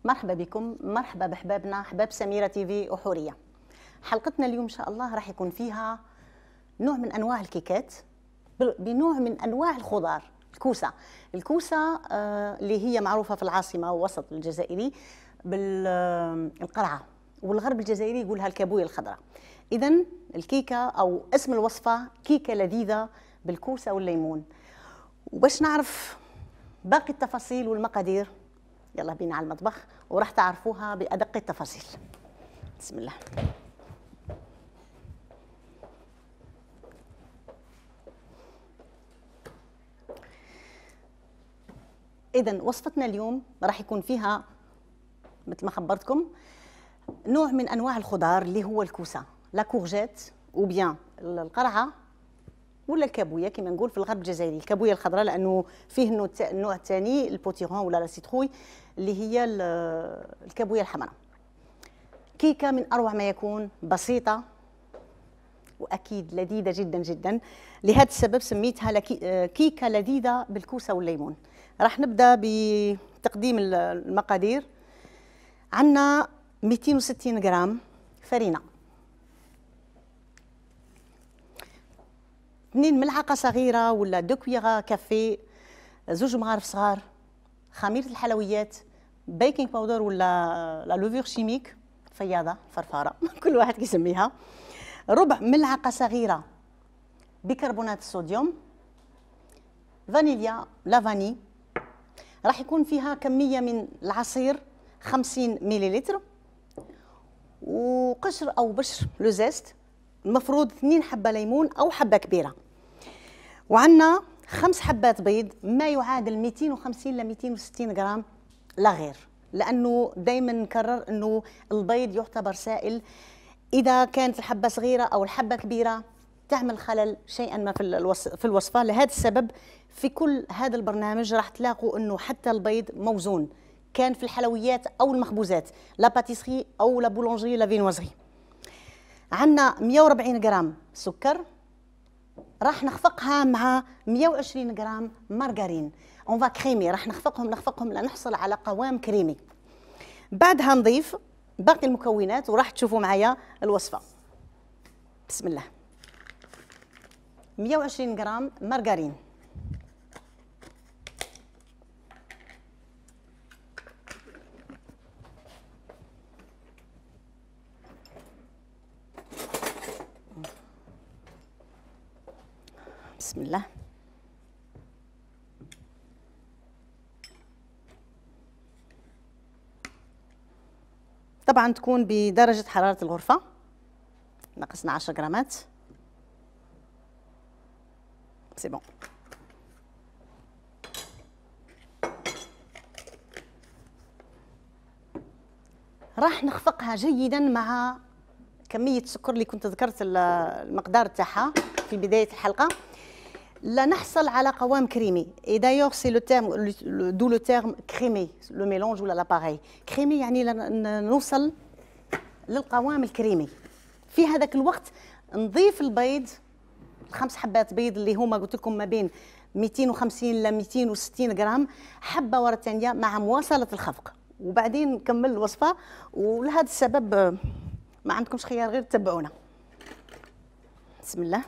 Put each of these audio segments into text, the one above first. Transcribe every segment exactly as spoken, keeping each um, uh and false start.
مرحبا بكم، مرحبا بحبابنا حباب سميرة تيفي وحورية. حلقتنا اليوم إن شاء الله راح يكون فيها نوع من أنواع الكيكات بنوع من أنواع الخضار. الكوسة الكوسة آه اللي هي معروفة في العاصمة ووسط الجزائري بالقرعة، والغرب الجزائري يقولها الكابوية الخضراء. إذن الكيكة أو اسم الوصفة كيكة لذيذة بالكوسة والليمون. وباش نعرف باقي التفاصيل والمقادير يلا بينا على المطبخ وراح تعرفوها بأدق التفاصيل. بسم الله. إذن وصفتنا اليوم راح يكون فيها مثل ما خبرتكم نوع من أنواع الخضار اللي هو الكوسة، لا كورجيت وبيان القرعة ولا الكابوية كما نقول في الغرب الجزائري، الكابوية الخضراء لأنه فيه النوع الثاني البوتيرون ولا لا سيتروي اللي هي الكابوية الحمراء. كيكة من أروع ما يكون، بسيطة وأكيد لذيذة جدا جدا. لهذا السبب سميتها كيكة لذيذة بالكوسة والليمون. راح نبدأ بتقديم المقادير. عندنا مئتين وستين غرام فرينة، اثنين ملعقة صغيرة ولا دو كويغا كافي، زوج مغارف صغار خميرة الحلويات، بيكنج باودر ولا لا لوفور شيميك فياضة فرفارة كل واحد كيسميها، ربع ملعقة صغيرة بيكربونات الصوديوم، فانيليا لا فاني. راح يكون فيها كمية من العصير خمسين مليلتر، وقشر أو بشر لو زيست، المفروض اثنين حبة ليمون أو حبة كبيرة، وعندنا خمس حبات بيض ما يعادل مئتين وخمسين ل مئتين وستين غرام لا غير، لأنه دايما نكرر أنه البيض يعتبر سائل، إذا كانت الحبة صغيرة أو الحبة كبيرة تعمل خلل شيئا ما في في الوصفة. لهذا السبب في كل هذا البرنامج راح تلاقوا أنه حتى البيض موزون، كان في الحلويات أو المخبوزات، لا باتيسري أو لا بولونجري لا فينوازري. عندنا مئة وأربعين غرام سكر، راح نخفقها مع مئة وعشرين غرام مارغرين اون فا كريمي، راح نخفقهم نخفقهم لنحصل على قوام كريمي. بعدها نضيف باقي المكونات وراح تشوفوا معايا الوصفة. بسم الله. مئة وعشرين غرام مارغرين، بسم الله. طبعا تكون بدرجة حرارة الغرفة، نقصنا عشر غرامات سي بون. راح نخفقها جيدا مع كمية السكر اللي كنت ذكرت المقدار تاعها في بداية الحلقة، لنحصل على قوام كريمي. اي دايوغ سي لو تيرم دو لو تيرم كريمي لو ميلونج ولا لاباغي كريمي، يعني نوصل للقوام الكريمي. في هذاك الوقت نضيف البيض، خمس حبات بيض اللي هما قلت لكم ما بين مئتين وخمسين ل مئتين وستين غرام، حبه ورا الثانيه مع مواصله الخفق، وبعدين نكمل الوصفه. ولهذا السبب ما عندكمش خيار غير تتبعونا. بسم الله.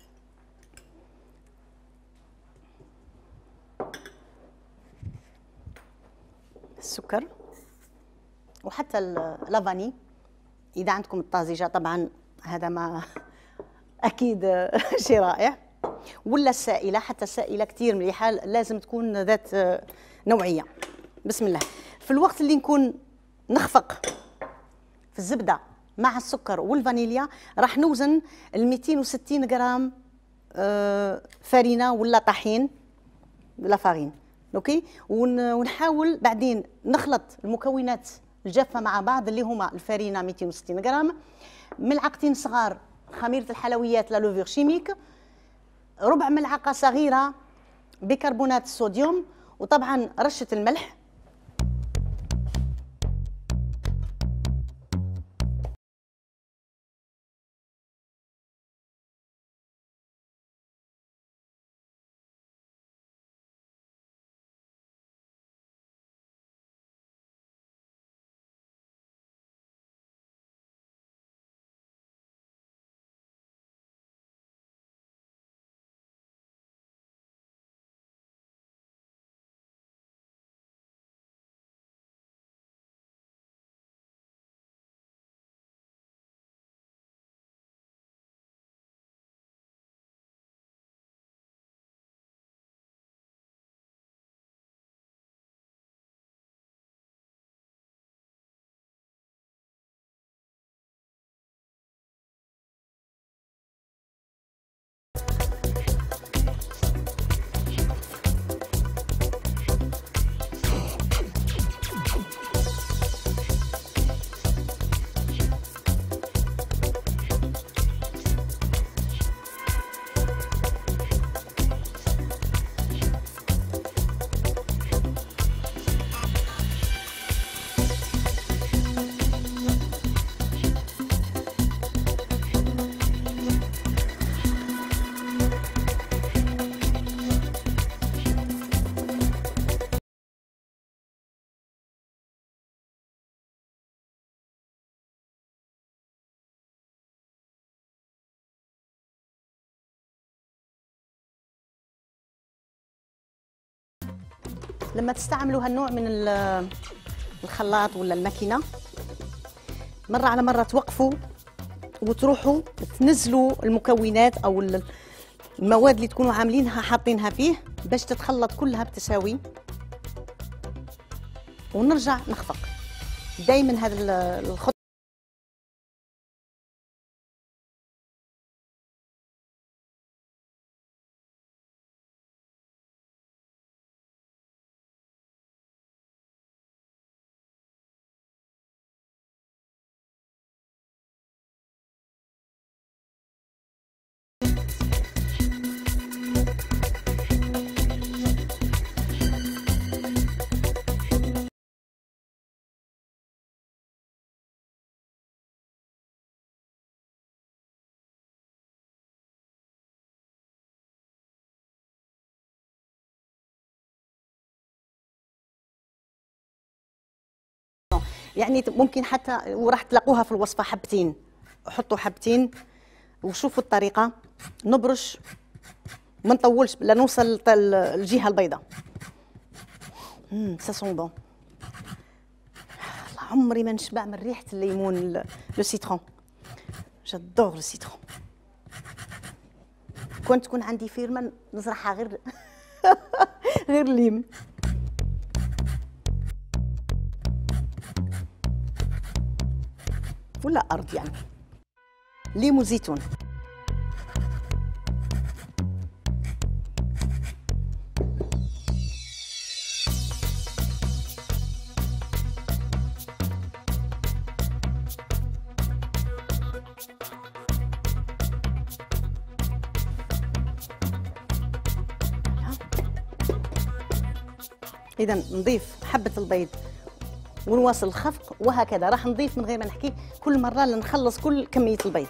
السكر وحتى لافاني اذا عندكم الطازجه، طبعا هذا ما اكيد شيء رائع، ولا السائله، حتى السائله كثير مليحه لازم تكون ذات نوعيه. بسم الله. في الوقت اللي نكون نخفق في الزبده مع السكر والفانيليا راح نوزن ال مئتين وستين غرام فرينه ولا طحين ولا فارين، اوكي، ونحاول بعدين نخلط المكونات الجافه مع بعض اللي هما الفارينه مئتين وستين غرام، ملعقتين صغار خميره الحلويات لا لوفور شيميك، ربع ملعقه صغيره بيكربونات الصوديوم، وطبعا رشه الملح لما تستعملوا هالنوع من الخلاط ولا الماكينه، مره على مره توقفوا وتروحوا تنزلوا المكونات او المواد اللي تكونوا عاملينها حاطينها فيه باش تتخلط كلها بتساوي، ونرجع نخفق. دائما هذا الخط يعني ممكن حتى وراح تلاقوها في الوصفه حبتين، حطوا حبتين وشوفوا الطريقه. نبرش ما نطولش لا نوصل الجهه البيضاء. امم سا سون بون. عمري ما نشبع من ريحه الليمون لو سيترون. جادور لو سيترون. كنت تكون عندي فيرما نزرعها غير غير ليم. ولا أرض يعني. ليم وزيتون. إذا نضيف حبة البيض ونواصل الخفق، وهكذا راح نضيف من غير ما نحكي كل مرة لنخلص كل كمية البيض.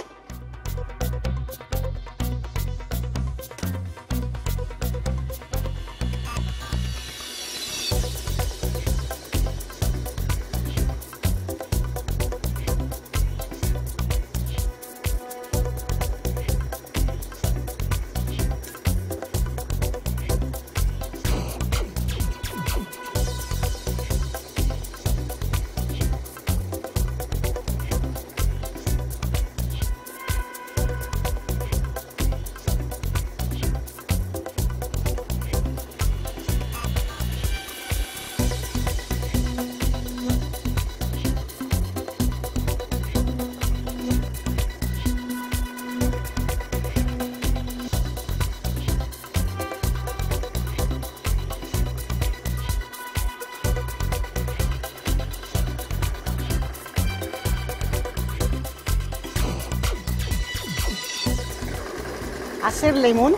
عصير الليمون،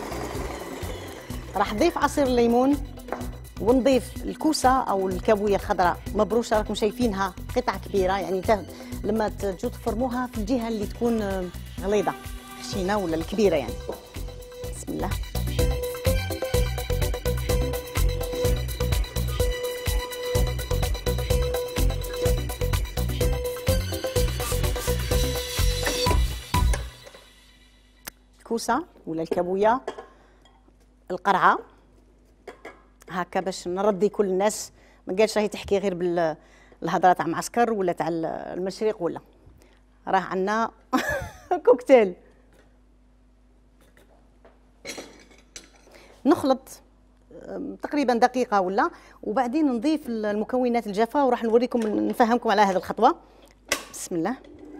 راح نضيف عصير الليمون ونضيف الكوسه او الكابويه الخضراء مبروشه، راكم شايفينها قطع كبيره، يعني لما تجوا تفرموها في الجهه اللي تكون غليظه خشينه ولا الكبيره يعني. بسم الله. الكوسه ولا الكابويه القرعه هكا باش نرضي كل الناس، ما قالش راهي تحكي غير بالهضره تاع معسكر ولا تاع المشرق، ولا راه عندنا كوكتيل. نخلط تقريبا دقيقه ولا، وبعدين نضيف المكونات الجافه وراح نوريكم نفهمكم على هذه الخطوه. بسم الله.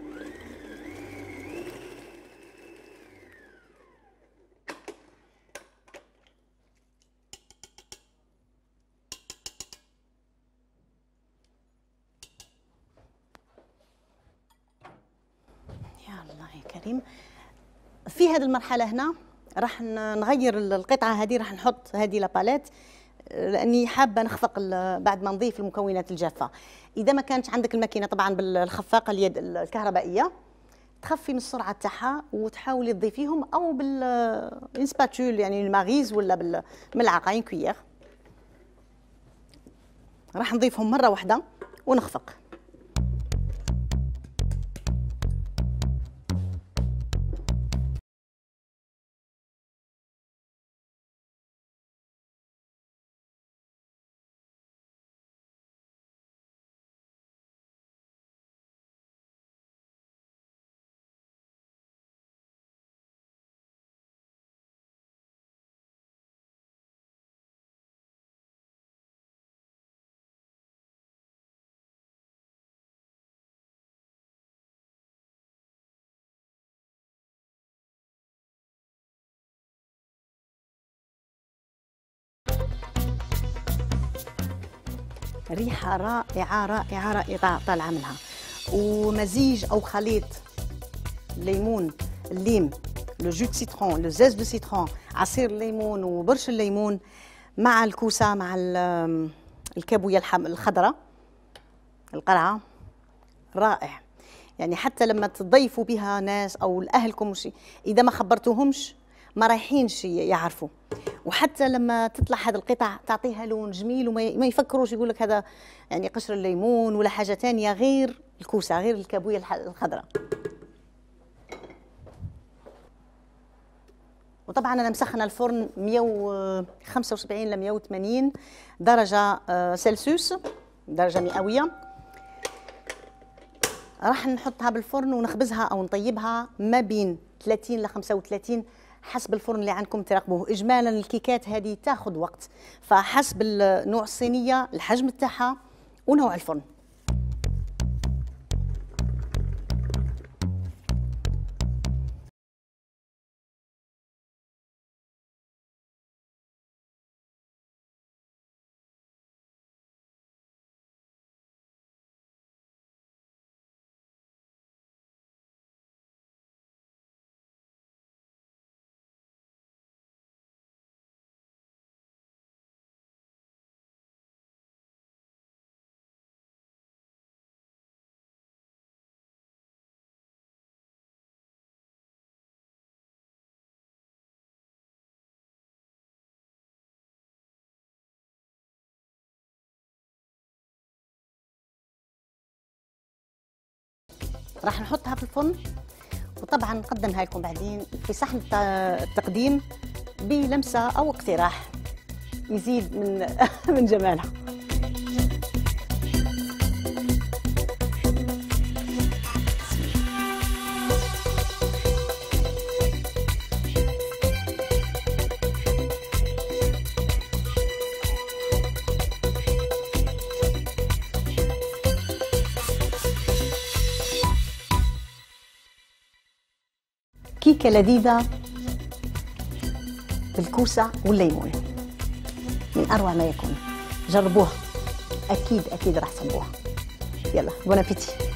كريم. في هذه المرحله هنا راح نغير القطعه هذه، راح نحط هذه لاباليت لاني حابه نخفق بعد ما نضيف المكونات الجافه. اذا ما كانت عندك الماكينه طبعا بالخفاقه اليد الكهربائيه تخفي من السرعه تاعها وتحاولي تضيفيهم، او بالانسباتول يعني الماغيز ولا بالملعقه ان كويير. راح نضيفهم مره واحده ونخفق. ريحه رائعه رائعه رائعه طالعه منها. ومزيج او خليط الليمون، الليم، لو جو دو سيترون، لو زيز دو سيترون، عصير الليمون وبرش الليمون مع الكوسه مع الكابويه الخضراء القرعه، رائع. يعني حتى لما تضيفوا بها ناس او لاهلكم شيء، اذا ما خبرتوهمش ما رايحينش يعرفوا. وحتى لما تطلع هذه القطع تعطيها لون جميل وما يفكروش يقول لك هذا يعني قشر الليمون ولا حاجه ثانيه غير الكوسه، غير الكابويه الخضراء. وطبعا انا مسخنه الفرن مئة وخمسة وسبعين ل مئة وثمانين درجه سلسيوس، درجه مئويه. راح نحطها بالفرن ونخبزها او نطيبها ما بين ثلاثين ل خمسة وثلاثين حسب الفرن اللي عندكم تراقبوه. اجمالا الكيكات هذه تاخذ وقت، فحسب نوع الصينيه، الحجم تاعها ونوع الفرن. راح نحطها في الفرن، وطبعا نقدمها لكم بعدين في صحن التقديم بلمسه او اقتراح يزيد من من جمالها. كيكة لذيذة بالكوسة والليمون، من أروع ما يكون. جربوها، أكيد أكيد راح تحبوها. يلا بون أبيتي.